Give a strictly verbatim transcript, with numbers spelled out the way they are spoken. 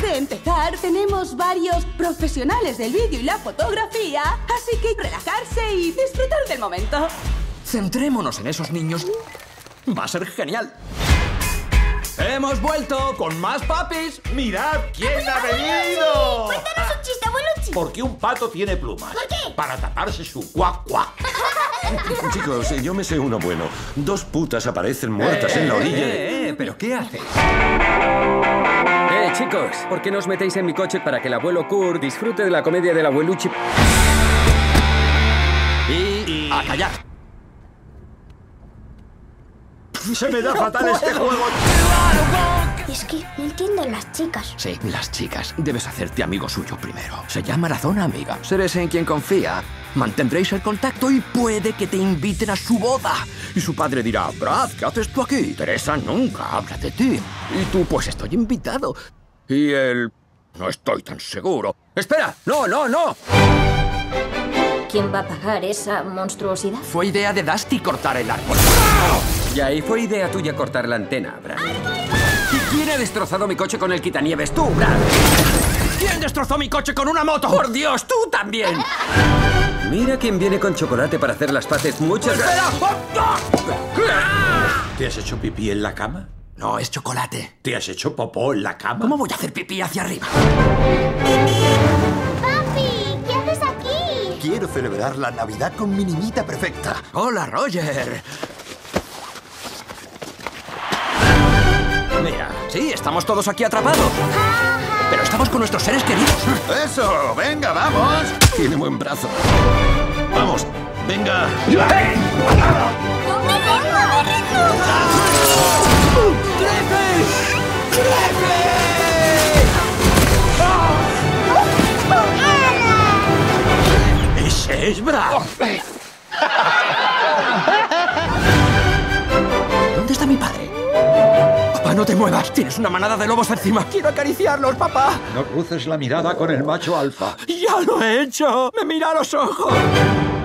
de empezar, tenemos varios profesionales del vídeo y la fotografía, así que relajarse y disfrutar del momento. Centrémonos en esos niños. Va a ser genial. ¡Hemos vuelto con más papis! ¡Mirad quién ha venido! Cuéntanos un chiste, abueluchi. ¿Por qué un pato tiene plumas? ¿Por qué? Para taparse su cuac cuac. Chicos, yo me sé uno bueno. Dos putas aparecen muertas en la orilla. Eh, eh, ¿pero qué haces? Eh, chicos, ¿por qué no os metéis en mi coche para que el abuelo Kurt disfrute de la comedia del abueluchi? Y... y... a callar. Se me da fatal este juego. Es que no entienden las chicas. Sí, las chicas. Debes hacerte amigo suyo primero. Se llama la zona amiga. Seres en quien confía. Mantendréis el contacto y puede que te inviten a su boda. Y su padre dirá, Brad, ¿qué haces tú aquí? Teresa nunca habla de ti. Y tú, pues estoy invitado. Y él... no estoy tan seguro. ¡Espera! ¡No, no, no! ¿Quién va a pagar esa monstruosidad? Fue idea de Dusty cortar el árbol. Y ahí fue idea tuya cortar la antena, Brad. ¿Y quién ha destrozado mi coche con el quitanieves? ¡Tú, Brad! ¿Quién destrozó mi coche con una moto? ¡Por Dios, tú también! Mira quién viene con chocolate para hacer las paces. Muchas gracias. ¿Te has hecho pipí en la cama? No, es chocolate. ¿Te has hecho popó en la cama? ¿Cómo voy a hacer pipí hacia arriba? ¡Papi! ¿Qué haces aquí? Quiero celebrar la Navidad con mi niñita perfecta. Hola, Roger. Mira, sí, estamos todos aquí atrapados. Pero estamos con nuestros seres queridos. ¡Eso! ¡Venga, vamos! Tiene buen brazo. ¡Vamos! ¡Venga! ¡Ese es Brad! ¿Dónde está mi padre? Papá, no te muevas. Tienes una manada de lobos encima. Quiero acariciarlos, papá. No cruces la mirada con el macho alfa. ¡Ya lo he hecho! ¡Me mira a los ojos!